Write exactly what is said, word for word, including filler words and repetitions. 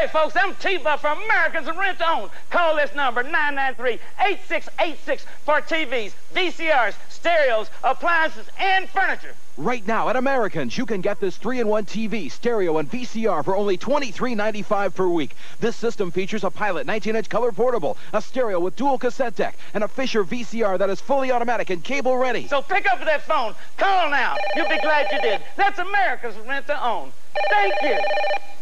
Hey, folks, I'm T-Buff from Americans Rent to Own. Call this number, nine nine three, eight six eight six, for T Vs, V C Rs, stereos, appliances, and furniture. Right now at Americans, you can get this three in one T V, stereo, and V C R for only twenty-three ninety-five per week. This system features a Pilot nineteen inch color portable, a stereo with dual cassette deck, and a Fisher V C R that is fully automatic and cable ready. So pick up that phone. Call now. You'll be glad you did. That's America's Rent to Own. Thank you.